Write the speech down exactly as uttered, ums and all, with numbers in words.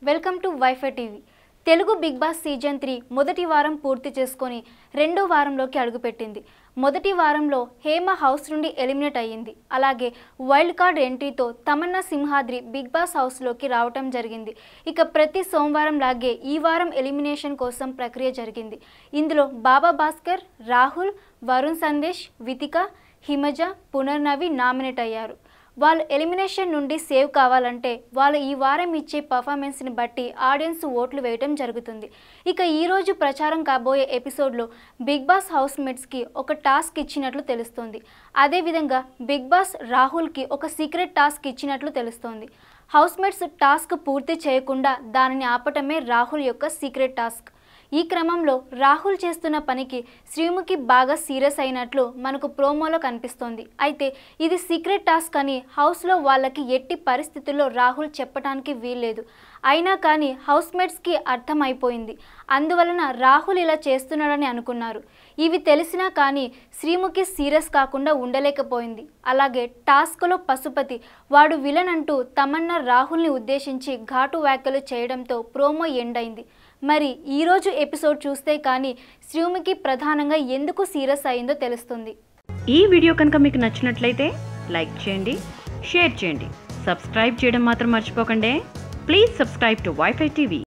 Welcome to WiFi TV. Telugu Bigg Boss season three మొదటి వారం పూర్తి చేసుకొని రెండో వారంలోకి అడుగుపెట్టింది. మొదటి వారంలో హేమ హౌస్ నుండి ఎలిమినేట్ అయ్యింది. అలాగే వైల్డ్ కార్డ్ ఎంట్రీతో తమన్నా సింహాద్రి బిగ్ బాస్ హౌస్లోకి రావటం జరిగింది. ఇక ప్రతి సోమవారం లాగే ఈ వారం ఎలిమినేషన్ కోసం ప్రక్రియ జరిగింది. ఇందులో బాబా భాస్కర్, రాహుల్, వరుణ్ సందేశ్, వితిక, హిమజ, పునర్నవి నామినేట్ అయ్యారు. వాళ్ళు ఎలిమినేషన్ నుండి సేవ్ కావాలంటే వాళ్ళు ఈ వారం ఇచ్చే పర్ఫార్మెన్స్ని బట్టి ఆడియన్స్ ఓట్లు వేయటం జరుగుతుంది. ఇక ఈరోజు ప్రచారం కాబోయే ఎపిసోడ్లో బిగ్ బాస్ హౌస్ మేట్స్కి ఒక టాస్క్ ఇచ్చినట్లు తెలుస్తోంది. అదేవిధంగా బిగ్ బాస్ రాహుల్కి ఒక సీక్రెట్ టాస్క్ ఇచ్చినట్లు తెలుస్తోంది. హౌస్ మేట్స్ టాస్క్ పూర్తి చేయకుండా దానిని ఆపటమే రాహుల్ యొక్క సీక్రెట్ టాస్క్. ఈ క్రమంలో రాహుల్ చేస్తున్న పనికి శ్రీముఖి బాగా సీరియస్ అయినట్లు మనకు ప్రోమోలో కనిపిస్తోంది. అయితే ఇది సీక్రెట్ టాస్క్ అని హౌస్లో వాళ్ళకి ఎట్టి పరిస్థితుల్లో రాహుల్ చెప్పడానికి వీల్లేదు. అయినా కానీ హౌస్ మేట్స్కి అర్థమైపోయింది. అందువలన రాహుల్ ఇలా చేస్తున్నాడని అనుకున్నారు. ఇవి తెలిసినా కానీ శ్రీముఖి సీరియస్ కాకుండా ఉండలేకపోయింది. అలాగే టాస్క్లో పశుపతి వాడు విలన్ అంటూ తమన్నా రాహుల్ని ఉద్దేశించి ఘాటు వ్యాఖ్యలు చేయడంతో ప్రోమో ఎండ్ అయింది. మరి ఈరోజు ఎపిసోడ్ చూస్తే కానీ శ్రీముఖి ప్రధానంగా ఎందుకు సీరియస్ అయిందో తెలుస్తుంది. ఈ వీడియో కనుక మీకు నచ్చినట్లయితే లైక్ చేయండి, షేర్ చేయండి, సబ్స్క్రైబ్ చేయడం మాత్రం మర్చిపోకండి. Please subscribe to WiFi TV.